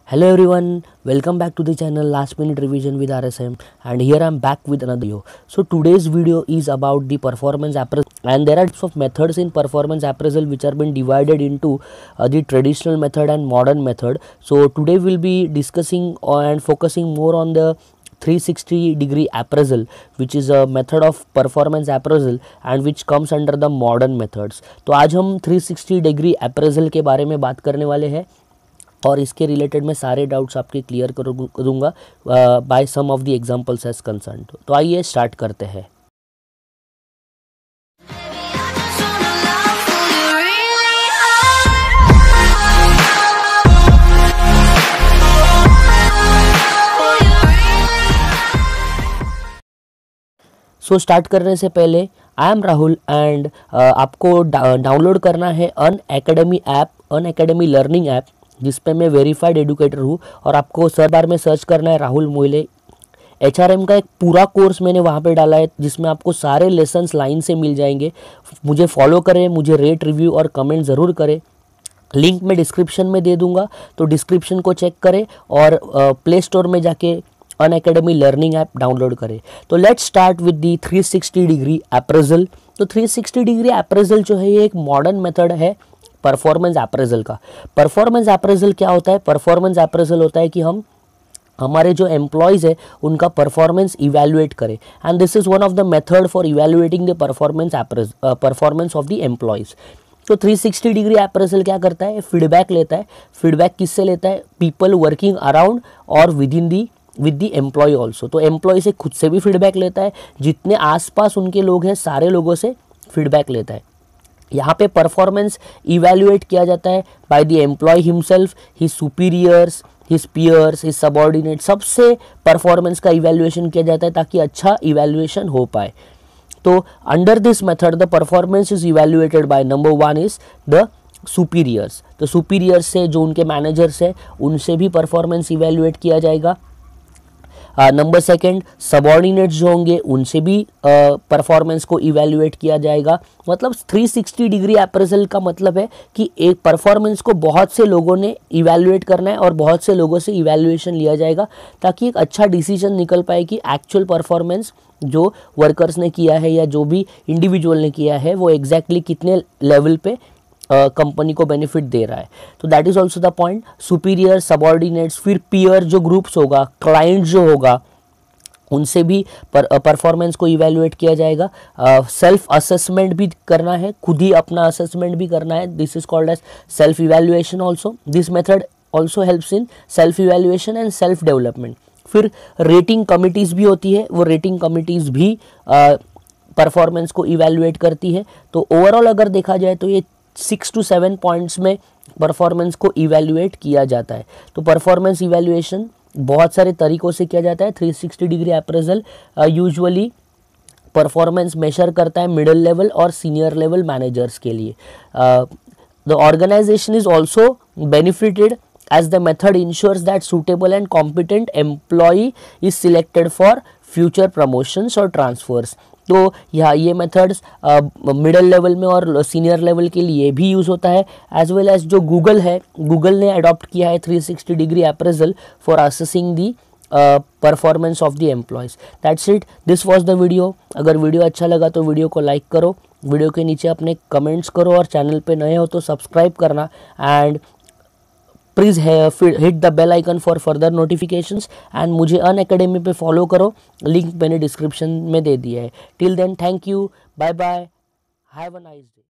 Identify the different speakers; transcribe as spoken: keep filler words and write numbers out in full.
Speaker 1: Hello everyone, welcome back to the channel Last Minute Revision with R S M, and here I am back with another video. So today's video is about the performance appraisal, and there are types of methods in performance appraisal which are been divided into uh, the traditional method and modern method. So today we'll be discussing and focusing more on the three sixty degree appraisal, which is a method of performance appraisal and which comes under the modern methods. तो आज हम three sixty degree appraisal के बारे में बात करने वाले हैं और इसके रिलेटेड मैं सारे डाउट्स आपके क्लियर कर दूंगा by some of the examples as concern. तो आइए स्टार्ट करते हैं। सो so, स्टार्ट करने से पहले आई एम राहुल एंड आपको डाउनलोड करना है Unacademy app, Unacademy learning app, जिस पे मैं वेरीफाइड एडुकेटर हूँ। और आपको सर्च बार में सर्च करना है राहुल मोहिले। एचआरएम का एक पूरा कोर्स मैंने वहाँ पे डाला है जिसमें आपको सारे लेसन्स लाइन से मिल जाएंगे। मुझे फॉलो करें, मुझे रेट, रिव्यू और कमेंट ज़रूर करें। लिंक मैं डिस्क्रिप्शन में दे दूँगा, तो डिस्क्रिप्शन को चेक करें और प्ले स्टोर में जाके Unacademy learning app download करें। तो let's start with the three sixty degree appraisal. तो थ्री सिक्सटी डिग्री अप्रेजल जो है ये एक मॉडर्न मेथड है परफॉर्मेंस अप्रेजल का। परफॉर्मेंस अप्रेजल क्या होता है? परफॉर्मेंस अप्रेजल होता है कि हम हमारे जो एम्प्लॉयज़ है उनका परफॉर्मेंस इवैल्यूएट करें, and this is one of the method for evaluating the performance performance of the employees. तो थ्री सिक्सटी डिग्री अप्रेजल क्या करता है? फीडबैक लेता है। फीडबैक किससे लेता है? पीपल वर्किंग अराउंड और with in the with the employee also. तो एम्प्लॉय से खुद से भी फीडबैक लेता है, जितने आसपास उनके लोग हैं सारे लोगों से फीडबैक लेता है। यहाँ पे परफॉर्मेंस इवैल्यूएट किया जाता है by the employee himself, his superiors, his peers, his subordinate, सबसे परफॉर्मेंस का इवैल्यूएशन किया जाता है ताकि अच्छा इवैल्यूएशन हो पाए। तो under this method the performance is evaluated by number one is the superiors. तो सुपीरियर्स से जो उनके मैनेजर्स है उनसे भी परफॉर्मेंस इवैल्यूएट किया जाएगा। नंबर सेकंड, सबऑर्डिनेट्स जो होंगे उनसे भी परफॉर्मेंस uh, को इवैल्यूएट किया जाएगा। मतलब थ्री सिक्सटी डिग्री अप्रेजल का मतलब है कि एक परफॉर्मेंस को बहुत से लोगों ने इवैल्यूएट करना है और बहुत से लोगों से इवैल्यूएशन लिया जाएगा ताकि एक अच्छा डिसीजन निकल पाए कि एक्चुअल परफॉर्मेंस जो वर्कर्स ने किया है या जो भी इंडिविजुअल ने किया है वो एग्जैक्टली exactly कितने लेवल पे कंपनी uh, को बेनिफिट दे रहा है। तो that is also the point. Superior, subordinates, फिर पीयर जो ग्रुप्स होगा, क्लाइंट जो होगा, उनसे भी परफॉर्मेंस uh, को इवैल्यूएट किया जाएगा। सेल्फ uh, असेसमेंट भी करना है, खुद ही अपना असेसमेंट भी करना है। This is called as self evaluation also. This method also helps in self evaluation and self development. फिर रेटिंग कमिटीज़ भी होती है, वो रेटिंग कमिटीज़ भी परफॉर्मेंस uh, को इवैल्यूएट करती है। तो ओवरऑल अगर देखा जाए तो ये सिक्स टू सेवन पॉइंट्स में परफॉर्मेंस को इवैल्यूएट किया जाता है। तो परफॉर्मेंस इवैल्यूएशन बहुत सारे तरीक़ों से किया जाता है। Three sixty degree appraisal usually performance measure करता है मिडिल लेवल और सीनियर लेवल मैनेजर्स के लिए। The organisation is also benefited as the method ensures that suitable and competent employee is selected for future promotions or transfers। तो यहाँ ये methods middle level में और सीनियर लेवल के लिए भी यूज़ होता है, एज वेल एज जो गूगल है, गूगल ने अडॉप्ट किया है three sixty degree appraisal for assessing the performance of the employees. That's it, this was the video. अगर वीडियो अच्छा लगा तो वीडियो को लाइक करो, वीडियो के नीचे अपने कमेंट्स करो और चैनल पे नए हो तो सब्सक्राइब करना, and please hit the bell icon for further notifications. And मुझे अन एकेडमी पे फॉलो करो, लिंक मैंने डिस्क्रिप्शन में दे दिया है। Till then, thank you, bye bye, have a nice day.